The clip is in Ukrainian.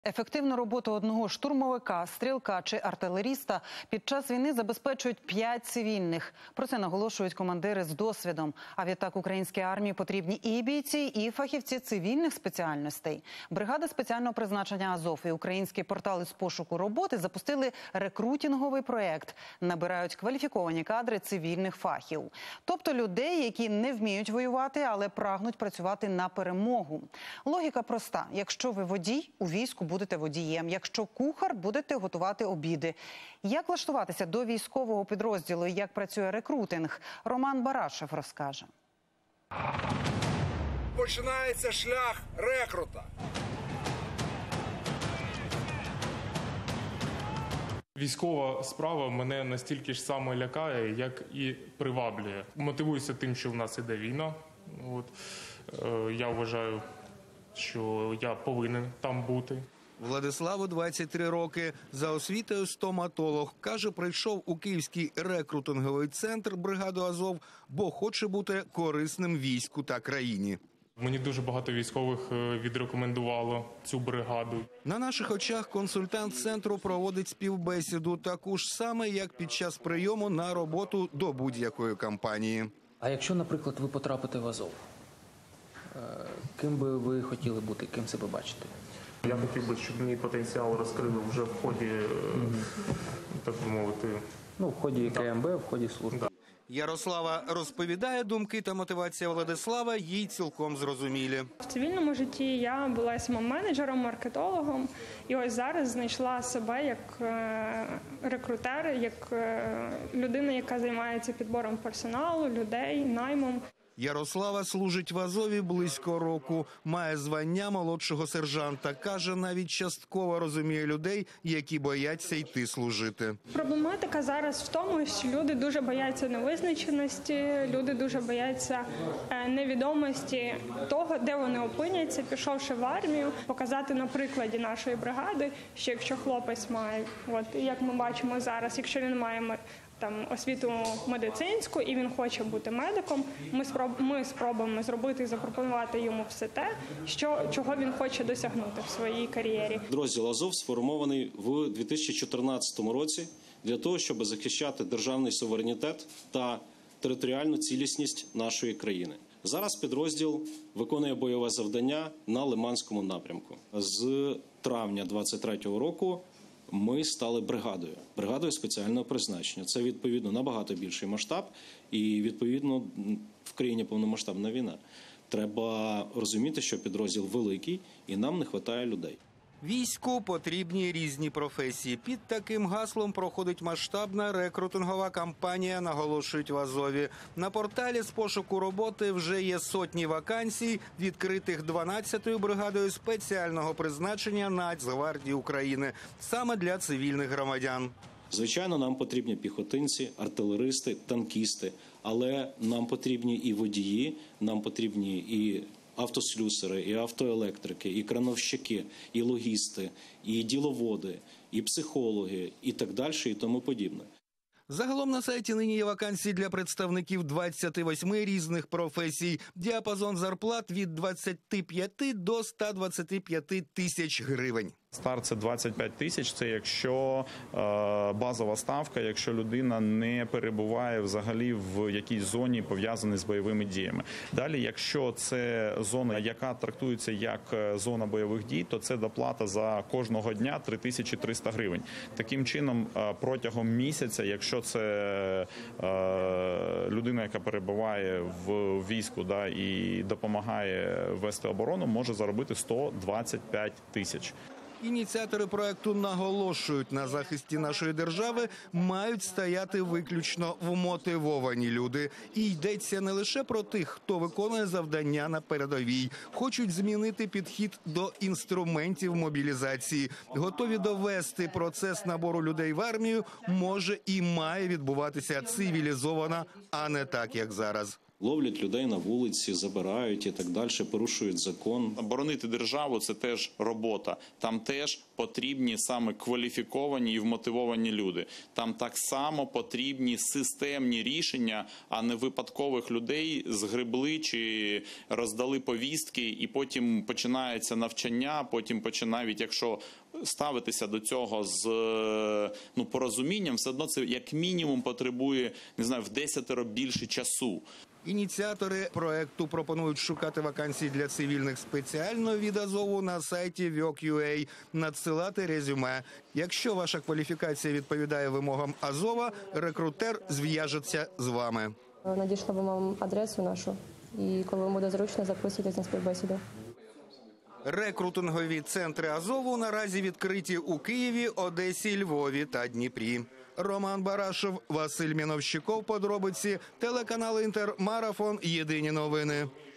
Ефективну роботу одного штурмовика, стрілка чи артилеріста під час війни забезпечують 5 цивільних. Про це наголошують командири з досвідом. А відтак українській армії потрібні і бійці, і фахівці цивільних спеціальностей. Бригада спеціального призначення «Азов» і український портал із пошуку роботи запустили рекрутинговий проєкт. Набирають кваліфіковані кадри цивільних фахів. Тобто людей, які не вміють воювати, але прагнуть працювати на перемогу. Логіка проста. Якщо ви водій, у війську будете водієм. Якщо кухар, будете готувати обіди. Як влаштуватися до військового підрозділу і як працює рекрутинг? Роман Барашев розкаже. Починається шлях рекрута. Військова справа мене настільки ж само лякає, як і приваблює. Мотивуюся тим, що в нас іде війна. Я вважаю, що я повинен там бути. Владиславу 23 роки. За освітою стоматолог. Каже, прийшов у Київський рекрутинговий центр бригаду «Азов», бо хоче бути корисним війську та країні. Мені дуже багато військових відрекомендувало цю бригаду. На наших очах консультант центру проводить співбесіду, таку ж саме, як під час прийому на роботу до будь-якої компанії. А якщо, наприклад, ви потрапите в «Азов», ким би ви хотіли бути, ким себе бачите? Я хотів би, щоб мій потенціал розкрили вже в ході, так би мовити. В ході КМБ, в ході служби. Ярослава розповідає, думки та мотивація Владислава їй цілком зрозумілі. В цивільному житті я була СММ-менеджером, маркетологом. І ось зараз знайшла себе як рекрутер, як людина, яка займається підбором персоналу, людей, наймом. Ярослава служить в «Азові» близько року. Має звання молодшого сержанта. Каже, навіть частково розуміє людей, які бояться йти служити. Проблематика зараз в тому, що люди дуже бояться невизначеності, люди дуже бояться невідомості того, де вони опиняться, пішовши в армію. Показати на прикладі нашої бригади, що якщо хлопець має, як ми бачимо зараз, якщо він має освіту медицинську і він хоче бути медиком, ми спробуємо зробити і запропонувати йому все те, чого він хоче досягнути в своїй кар'єрі. Підрозділ «Азов» сформований в 2014 році для того, щоб захищати державний суверенітет та територіальну цілісність нашої країни. Зараз підрозділ виконує бойове завдання на Лиманському напрямку. З травня 2023 року ми стали бригадою спеціального призначення. Це, відповідно, набагато більший масштаб і, відповідно, в країні повномасштабна війна. Треба розуміти, що підрозділ великий і нам не вистачає людей. Війську потрібні різні професії. Під таким гаслом проходить масштабна рекрутингова кампанія, наголошують в «Азові». На порталі з пошуку роботи вже є сотні вакансій, відкритих 12-ю бригадою спеціального призначення Нацгвардії України, саме для цивільних громадян. Звичайно, нам потрібні піхотинці, артилеристи, танкісти, але нам потрібні і водії, нам потрібні і автослюсари, і автоелектрики, і крановщики, і логісти, і діловоди, і психологи, і так далі, і тому подібне. Загалом на сайті нині є вакансії для представників 28 різних професій. Діапазон зарплат від 25 до 125 тисяч гривень. Старт – це 25 тисяч, це якщо базова ставка, якщо людина не перебуває взагалі в якійсь зоні, пов'язаній з бойовими діями. Далі, якщо це зона, яка трактується як зона бойових дій, то це доплата за кожного дня 3300 гривень. Таким чином, протягом місяця, якщо це людина, яка перебуває в війську і допомагає вести оборону, може заробити 125 тисяч. Ініціатори проекту наголошують, на захисті нашої держави мають стояти виключно вмотивовані люди. І йдеться не лише про тих, хто виконує завдання на передовій. Хочуть змінити підхід до інструментів мобілізації. Готові довести процес набору людей в армію може і має відбуватися цивілізовано, а не так, як зараз. Ловлять людей на вулиці, забирають і так далі, порушують закон. Боронити державу – це теж робота. Там теж потрібні саме кваліфіковані і вмотивовані люди. Там так само потрібні системні рішення, а не випадкових людей згребли чи роздали повістки, і потім починається навчання, потім навіть якщо ставитися до цього з порозумінням, все одно це як мінімум потребує, не знаю, в 10 більше часу. Ініціатори проекту пропонують шукати вакансії для цивільних спеціально від Азову на сайті Work.ua, надсилати резюме. Якщо ваша кваліфікація відповідає вимогам Азова, рекрутер зв'яжеться з вами. Надійшла вам адресу нашу, і коли вам буде зручно, записуйтесь на співбесіду. Рекрутингові центри Азову наразі відкриті у Києві, Одесі, Львові та Дніпрі. Роман Барашов, Василь Міновщиков. Подробиці. Телеканал Інтер. Марафон. Єдині новини.